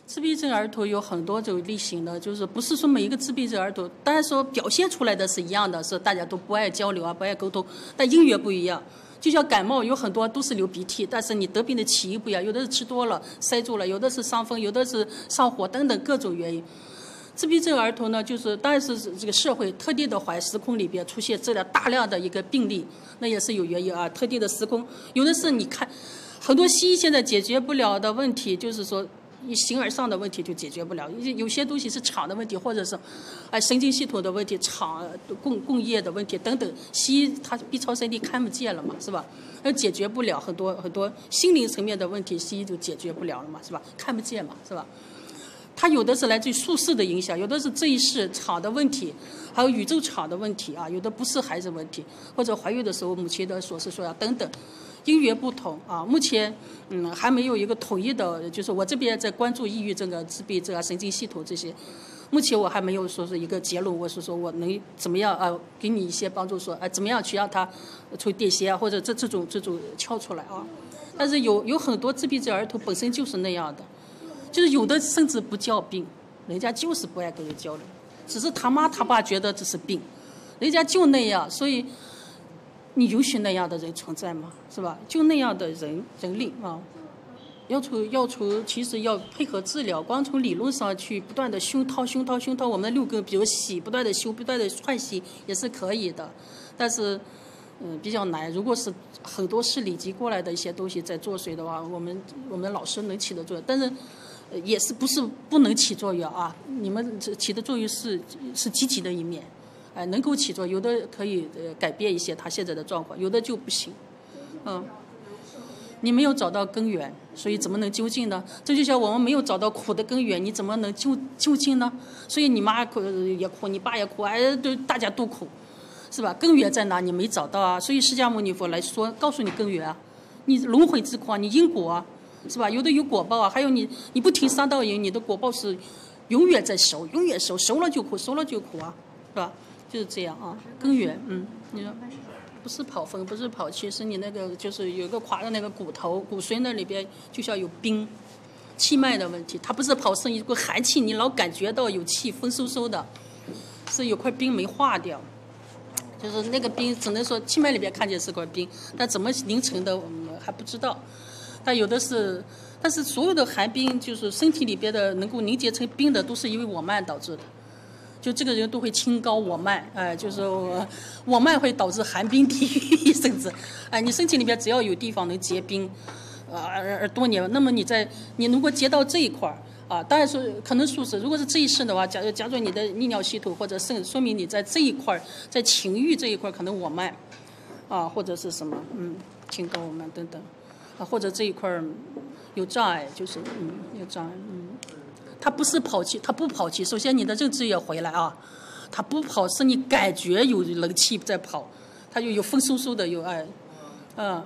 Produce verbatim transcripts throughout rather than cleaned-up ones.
自闭症儿童有很多种类型的，就是不是说每一个自闭症儿童，当然说表现出来的是一样的，是大家都不爱交流啊，不爱沟通，但音乐不一样。就像感冒，有很多都是流鼻涕，但是你得病的起因不一样，有的是吃多了塞住了，有的是伤风，有的是上火等等各种原因。自闭症儿童呢，就是当然是这个社会特定的环时空里边出现这样大量的一个病例，那也是有原因啊，特定的时空，有的是你看很多西医现在解决不了的问题，就是说。形而上的问题就解决不了，有些东西是厂的问题，或者是，哎，神经系统的问题、厂工工业的问题等等。西医它 B 超三 D 看不见了嘛，是吧？那解决不了很多很多心灵层面的问题，西医就解决不了了嘛，是吧？看不见嘛，是吧？它有的是来自于宿世的影响，有的是这一世场的问题，还有宇宙场的问题啊，有的不是孩子问题，或者怀孕的时候母亲的所思所想等等。因缘不同啊，目前嗯还没有一个统一的，就是我这边在关注抑郁症啊、自闭症啊、神经系统这些，目前我还没有说是一个结论，我是说我能怎么样啊，给你一些帮助说，哎、啊、怎么样去让他从癫痫啊或者这这种这种跳出来啊。但是有有很多自闭症儿童本身就是那样的，就是有的甚至不叫病，人家就是不爱跟人交流，只是他妈他爸觉得这是病，人家就那样，所以。你允许那样的人存在吗？是吧？就那样的人人力啊，要从要从其实要配合治疗，光从理论上去不断的熏陶熏陶熏陶我们的六根，比如洗，不断的修，不断的换洗也是可以的，但是嗯比较难。如果是很多是累积过来的一些东西在作祟的话，我们我们老师能起的作用，但是也是不是不能起作用啊？你们起的作用是是积极的一面。哎，能够起作用，有的可以呃改变一些他现在的状况，有的就不行。嗯，你没有找到根源，所以怎么能究竟呢？这就像我们没有找到苦的根源，你怎么能究究竟呢？所以你妈苦也苦，你爸也苦，哎，都大家都苦，是吧？根源在哪？你没找到啊。所以释迦牟尼佛来说，告诉你根源啊，你轮回之苦啊，你因果啊，是吧？有的有果报啊，还有你你不听三道营，你的果报是永远在熟，永远熟，熟了就苦，熟了就苦啊，是吧？就是这样啊，根源，嗯，你说不是跑风，不是跑气，是你那个就是有一个垮的那个骨头骨髓那里边就像有冰，气脉的问题，它不是跑生一股寒气，你老感觉到有气，风嗖嗖的，是有块冰没化掉，就是那个冰只能说气脉里边看见是块冰，但怎么凝成的我们还不知道，但有的是，但是所有的寒冰就是身体里边的能够凝结成冰的，都是因为我慢导致的。就这个人都会清高我慢，哎、呃，就是我我慢会导致寒冰地狱，甚至，哎、呃，你身体里面只要有地方能结冰，呃，而而多年，那么你在你如果结到这一块儿啊，当然是可能数是，如果是这一世的话，假如假如你的泌尿系统或者肾，说明你在这一块儿，在情欲这一块儿可能我慢，啊，或者是什么，嗯，清高我慢等等，啊，或者这一块儿有障碍，就是嗯有障碍，嗯。他不是跑气，他不跑气。首先，你的认知也回来啊，他不跑是你感觉有冷气在跑，他就有风嗖嗖的有哎，嗯。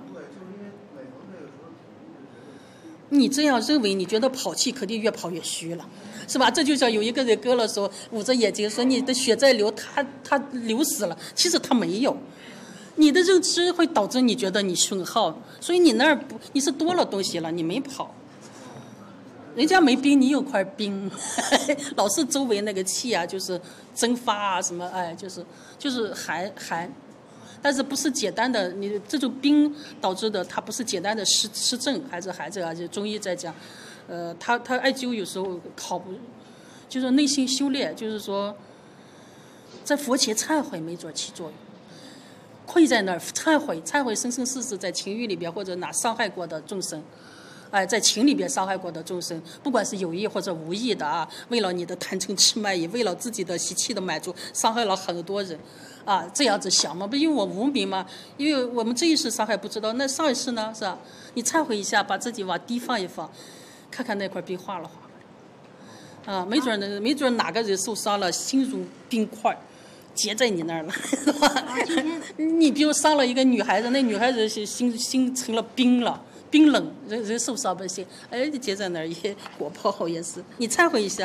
你这样认为，你觉得跑气肯定越跑越虚了，是吧？这就像有一个人割了说，捂着眼睛说你的血在流，他他流死了，其实他没有。你的认知会导致你觉得你损耗，所以你那儿不你是多了东西了，你没跑。人家没冰，你有块冰，老是周围那个气啊，就是蒸发啊什么，哎，就是就是寒寒，但是不是简单的你这种冰导致的，它不是简单的湿湿症还是寒症啊？就中医在讲，呃，他他艾灸有时候考不，就是内心修炼，就是说，在佛前忏悔没准起作用，跪在那儿忏悔，忏悔生生世世在情欲里边或者哪伤害过的众生。哎，在情里边伤害过的众生，不管是有意或者无意的啊，为了你的贪嗔痴慢疑，为了自己的习气的满足，伤害了很多人，啊，这样子想嘛，不因为我无明嘛，因为我们这一世伤害不知道，那上一世呢，是吧？你忏悔一下，把自己往低放一放，看看那块冰化了化了，啊，没准呢，没准哪个人受伤了，心如冰块。结在你那儿了，是吧？你比如伤了一个女孩子，那女孩子是心心成了冰了。冰冷，人人受伤不行，哎，结在那儿也果报也是。你忏悔一下，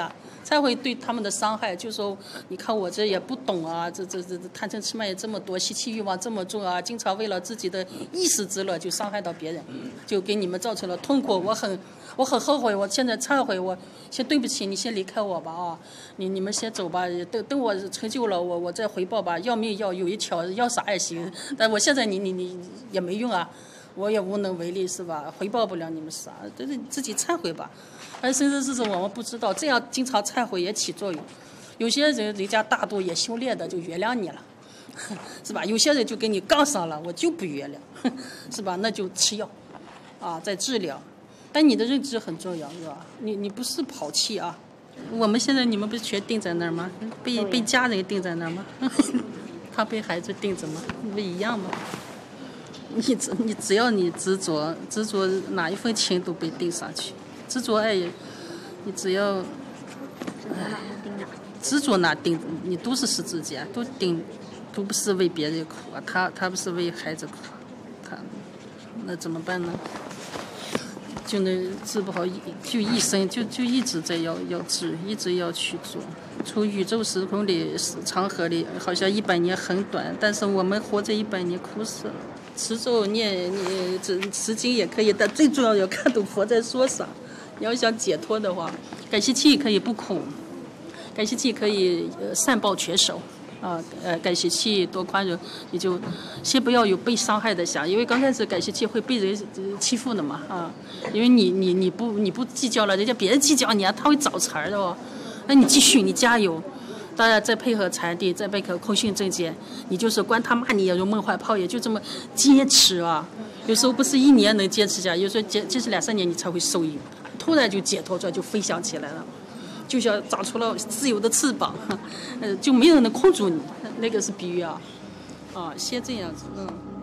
才会对他们的伤害。就说你看我这也不懂啊，这这这这贪嗔痴慢也这么多，习气欲望这么重啊，经常为了自己的一时之乐就伤害到别人，就给你们造成了痛苦。我很我很后悔，我现在忏悔，我先对不起你，先离开我吧啊，你你们先走吧，等等我成就了，我我再回报吧，要命要有一条，要啥也行，但我现在你你你也没用啊。我也无能为力，是吧？回报不了你们啥，都是自己忏悔吧。而生生世世我们不知道，这样经常忏悔也起作用。有些人人家大度也修炼的就原谅你了，是吧？有些人就跟你杠上了，我就不原谅，是吧？那就吃药，啊，在治疗。但你的认知很重要，是吧？你你不是跑气啊。我们现在你们不是全定在那儿吗？被被家人定在那儿吗？他被孩子定着吗？不一样吗？你只你只要你执着，执着哪一份情都被定上去，执着爱，你只要，哎，执着哪定，你都是十字架，都定，都不是为别人苦啊，他他不是为孩子苦，他那怎么办呢？就那治不好，就一生就就一直在要要治，一直要去做。从宇宙时空里长河里，好像一百年很短，但是我们活着一百年苦死了。持咒念你持持经也可以，但最重要要看懂佛在说啥。你要想解脱的话，感谢气可以不恐，感谢气可以呃善报全收。啊，呃，感谢气多宽容，你就先不要有被伤害的想，因为刚开始感谢气会被人欺负的嘛，啊，因为你你你不你不计较了，人家别人计较你啊，他会找茬的哦，那你继续，你加油，当然再配合禅定，再配合空性正见，你就是管他骂你也如梦幻泡影，就这么坚持啊，有时候不是一年能坚持下，有时候坚坚持两三年你才会受益，突然就解脱出来，就飞翔起来了。就像长出了自由的翅膀，呃，就没人能控住你，那个是比喻啊，啊，先这样子，嗯。